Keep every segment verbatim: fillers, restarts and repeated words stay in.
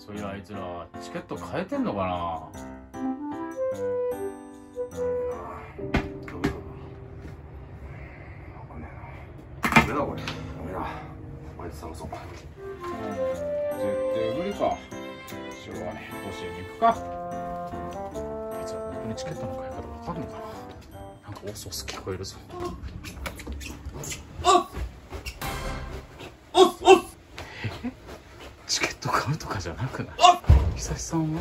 そういやあいつらチケット変えてんのかな。 ダメだこれ。ダメだ。あいつ探そうか。 絶対無理か。しょうがねえ、教えに行くか。あいつら本当にチケットの買い方わかんのかな。なんかオスオス聞こえるぞ。 あっおっおっえ、チケット買うとかじゃなくない？ あっ久志さんは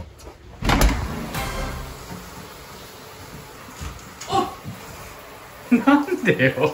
あっなんでよ。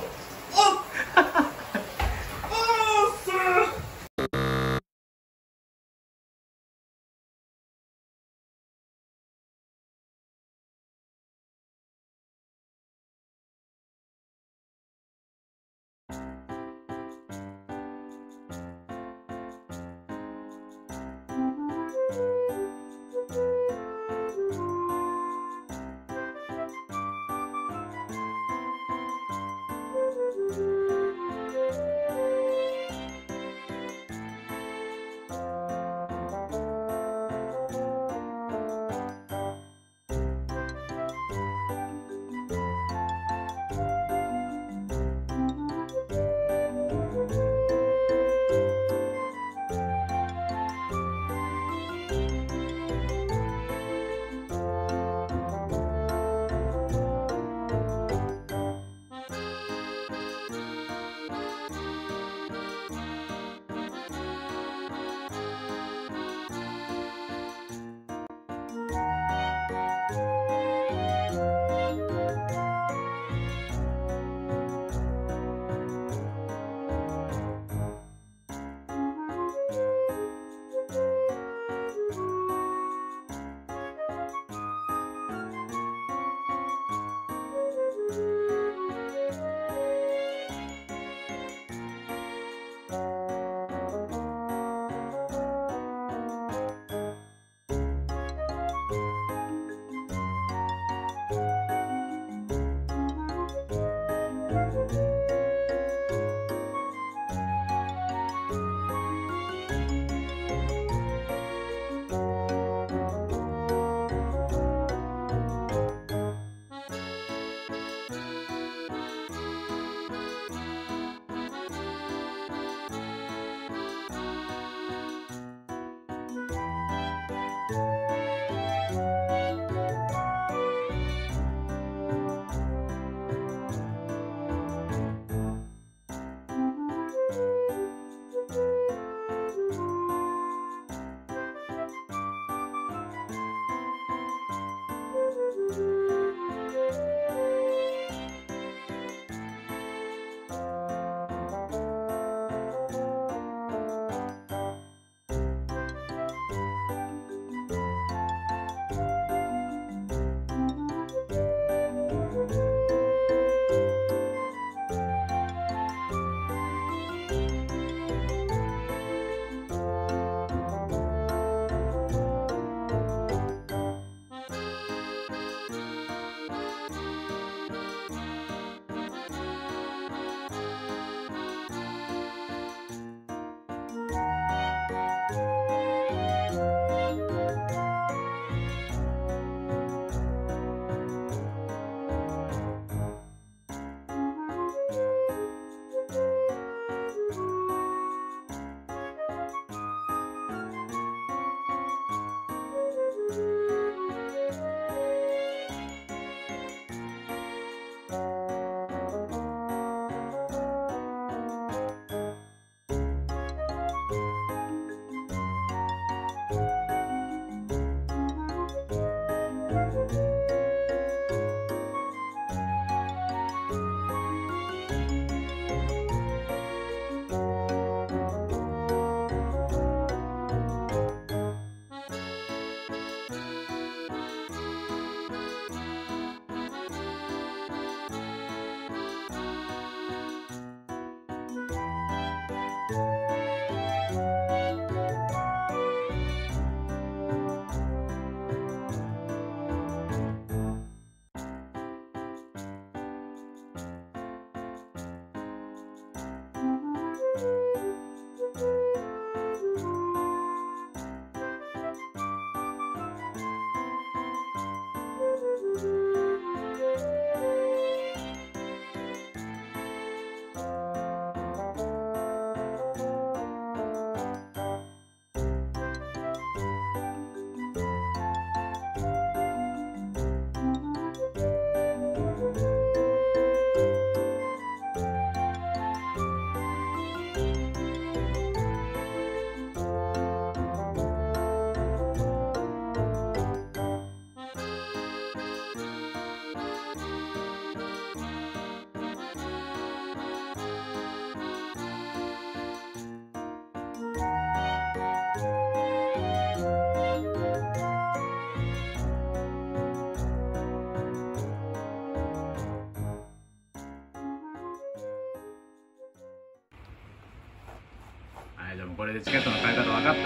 るチケットの買い方分かった？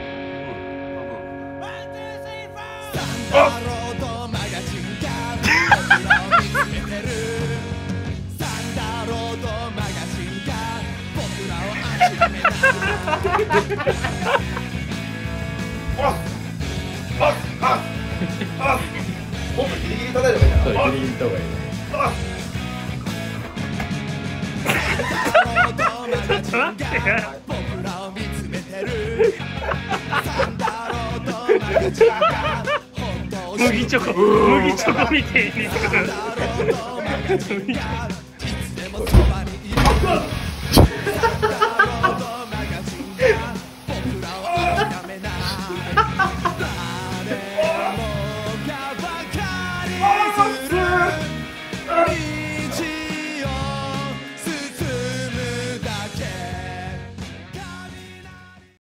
もっとギリギリ叩いた方がいいな。 そう、ギリギリ行った方がいいね。ちょっと待ってよ。麦チョコ、麦チョコみたいに。麦チョコ。